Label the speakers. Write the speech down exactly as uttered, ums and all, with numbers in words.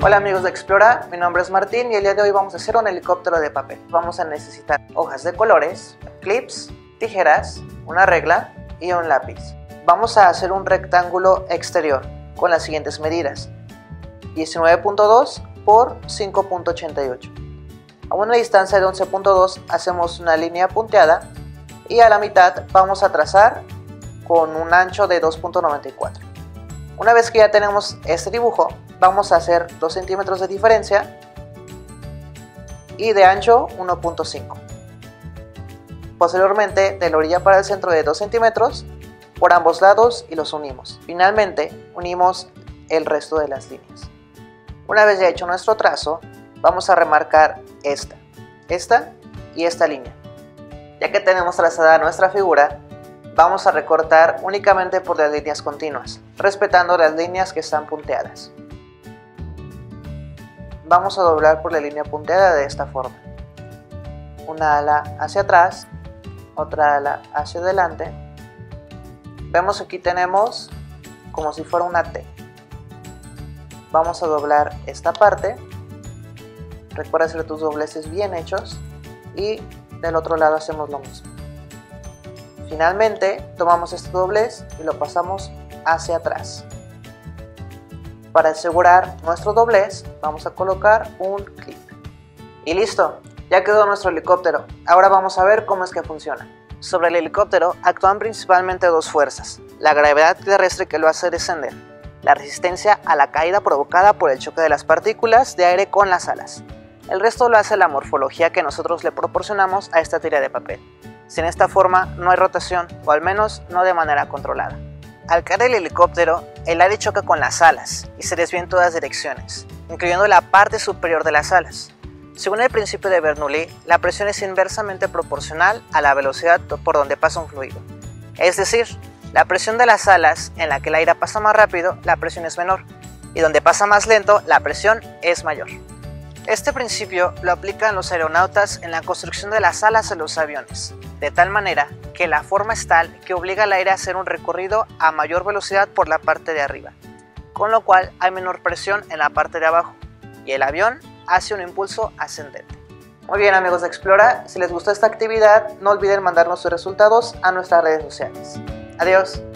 Speaker 1: Hola amigos de Explora, mi nombre es Martín y el día de hoy vamos a hacer un helicóptero de papel. Vamos a necesitar hojas de colores, clips, tijeras, una regla y un lápiz. Vamos a hacer un rectángulo exterior con las siguientes medidas: diecinueve punto dos por cinco punto ochenta y ocho. A una distancia de once punto dos hacemos una línea punteada y a la mitad vamos a trazar con un ancho de dos punto noventa y cuatro. Una vez que ya tenemos este dibujo, vamos a hacer dos centímetros de diferencia y de ancho uno punto cinco. Posteriormente, de la orilla para el centro de dos centímetros por ambos lados y los unimos. Finalmente, unimos el resto de las líneas. Una vez ya hecho nuestro trazo, vamos a remarcar esta, esta y esta línea. Ya que tenemos trazada nuestra figura, vamos a recortar únicamente por las líneas continuas, respetando las líneas que están punteadas. Vamos a doblar por la línea punteada de esta forma. Una ala hacia atrás, otra ala hacia adelante. Vemos aquí tenemos como si fuera una T. Vamos a doblar esta parte. Recuerda hacer tus dobleces bien hechos y del otro lado hacemos lo mismo. Finalmente tomamos este doblez y lo pasamos hacia atrás. Para asegurar nuestro doblez vamos a colocar un clip. Y listo, ya quedó nuestro helicóptero. Ahora vamos a ver cómo es que funciona. Sobre el helicóptero actúan principalmente dos fuerzas: la gravedad terrestre que lo hace descender, la resistencia a la caída provocada por el choque de las partículas de aire con las alas. El resto lo hace la morfología que nosotros le proporcionamos a esta tira de papel. Sin esta forma no hay rotación, o al menos no de manera controlada. Al caer el helicóptero, el aire choca con las alas y se desvía en todas direcciones, incluyendo la parte superior de las alas. Según el principio de Bernoulli, la presión es inversamente proporcional a la velocidad por donde pasa un fluido. Es decir, la presión de las alas, en la que el aire pasa más rápido, la presión es menor, y donde pasa más lento, la presión es mayor. Este principio lo aplican los aeronautas en la construcción de las alas de los aviones, de tal manera que la forma es tal que obliga al aire a hacer un recorrido a mayor velocidad por la parte de arriba, con lo cual hay menor presión en la parte de abajo, y el avión hace un impulso ascendente. Muy bien amigos de Explora, si les gustó esta actividad, no olviden mandarnos sus resultados a nuestras redes sociales. Adiós.